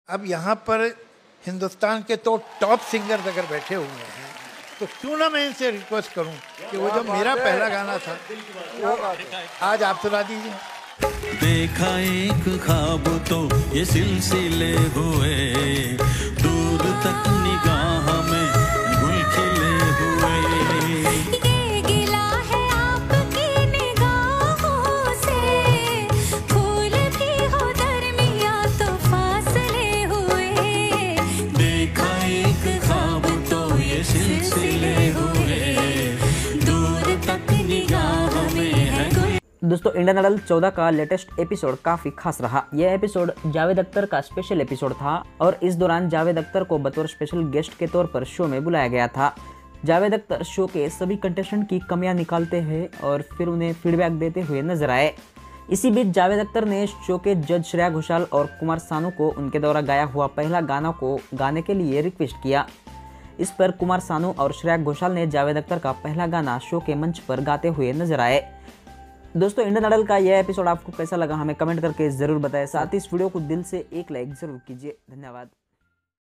अब यहाँ पर हिंदुस्तान के तो टॉप सिंगर्स अगर बैठे हुए हैं तो क्यों ना मैं इनसे रिक्वेस्ट करूं कि वो जो मेरा पहला गाना था वो आज आप सुना दीजिए। देखा एक ख्वाब तो ये सिलसिले हुए, दूर तक निगाह में गुल खिले हुए। ये गिला है आपकी निगाहों से, फूल भी हो दरमियां तो फासले हुए। देखा एक ख्वाब तो ये सिलसिले हुए, दूर तक निगाह में है गुल। दोस्तों, इंडियन आइडल 14 का लेटेस्ट एपिसोड काफी खास रहा। यह एपिसोड जावेद अख्तर का स्पेशल एपिसोड था और इस दौरान जावेद अख्तर को बतौर स्पेशल गेस्ट के तौर पर शो में बुलाया गया था। जावेद अख्तर शो के सभी कंटेस्टेंट की कमियां निकालते हैं और फिर उन्हें फीडबैक देते हुए नजर आए। इसी बीच जावेद अख्तर ने शो के जज श्रेया घोषाल और कुमार सानू को उनके द्वारा गाया हुआ पहला गाना को गाने के लिए रिक्वेस्ट किया। इस पर कुमार सानू और श्रेया घोषाल ने जावेद अख्तर का पहला गाना शो के मंच पर गाते हुए नजर आए। दोस्तों, इंडियन आइडल का यह एपिसोड आपको कैसा लगा हमें कमेंट करके जरूर बताएं। साथ ही इस वीडियो को दिल से एक लाइक जरूर कीजिए। धन्यवाद।